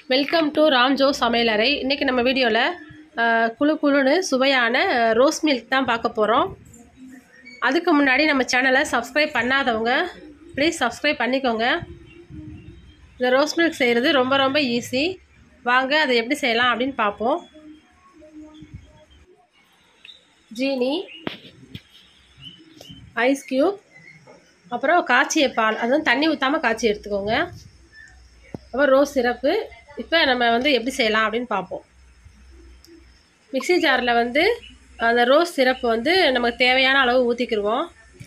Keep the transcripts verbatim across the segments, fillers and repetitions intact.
Welcome to ராம்ஜோ சமையலறை. இன்றைக்கி நம்ம வீடியோவில் குழு குழுன்னு சுவையான ரோஸ் மில்க் தான் பார்க்க போகிறோம். அதுக்கு முன்னாடி நம்ம சேனலை சப்ஸ்கிரைப் பண்ணாதவங்க ப்ளீஸ் சப்ஸ்கிரைப் பண்ணிக்கோங்க. இந்த ரோஸ் மில்க் செய்கிறது ரொம்ப ரொம்ப ஈஸி. வாங்க அதை எப்படி செய்யலாம் அப்படின்னு பார்ப்போம். ஜீனி, ஐஸ் க்யூப், அப்புறம் காய்ச்சிய பால், அதுவும் தண்ணி ஊற்றாமல் காய்ச்சி எடுத்துக்கோங்க. அப்புறம் ரோஸ் சிரப்பு. இப்போ நம்ம வந்து எப்படி செய்யலாம் அப்படின்னு பார்ப்போம். மிக்ஸி ஜாரில் வந்து அந்த ரோஸ் சிரப்பு வந்து நமக்கு தேவையான அளவு ஊற்றிக்கிடுவோம்.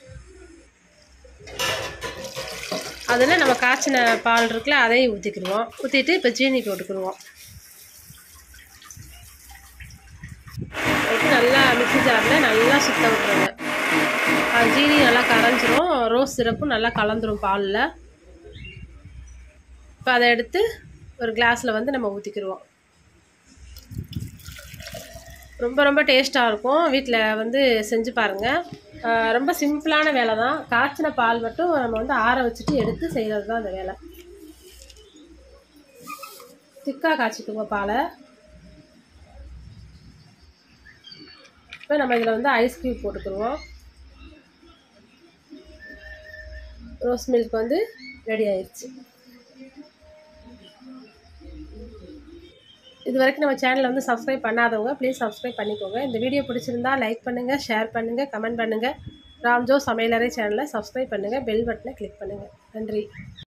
அதில் நம்ம காய்ச்சின பால் இருக்குல்ல, அதையும் ஊற்றிக்கிடுவோம். ஊற்றிட்டு இப்போ ஜீனி போட்டுக்கிடுவோம். போட்டு நல்லா மிக்ஸி ஜாரில் நல்லா சுத்த விட்டுருங்க. ஜீனி நல்லா கரைஞ்சிரும், ரோஸ் சிரப்பும் நல்லா கலந்துரும் பாலில். இப்போ அதை எடுத்து ஒரு கிளாஸில் வந்து நம்ம ஊற்றிக்கிடுவோம். ரொம்ப ரொம்ப டேஸ்ட்டாக இருக்கும். வீட்டில் வந்து செஞ்சு பாருங்கள். ரொம்ப சிம்பிளான வேலை தான். காய்ச்சின பால் மட்டும் நம்ம வந்து ஆற வச்சுட்டு எடுத்து செய்கிறது தான் அந்த வேலை. திக்காக காய்ச்சிக்குவோங்க பாலை. இப்போ நம்ம இதில் வந்து ஐஸ் க்யூப் போட்டுக்கிடுவோம். ரோஸ் மில்க் வந்து ரெடி ஆயிடுச்சு. இது வரைக்கும் நம்ம சேனலை வந்து சப்ஸ்கிரைப் பண்ணாதவங்க ப்ளீஸ் சப்ஸ்கிரைப் பண்ணிக்கோங்க. இந்த வீடியோ பிடிச்சிருந்தா லைக் பண்ணுங்கள், ஷேர் பண்ணுங்கள், கமெண்ட் பண்ணுங்கள். ராம்ஜோ சமையலறை சேனலை சப்ஸ்கிரைப் பண்ணுங்கள், பெல் பட்டனை கிளிக் பண்ணுங்கள். நன்றி.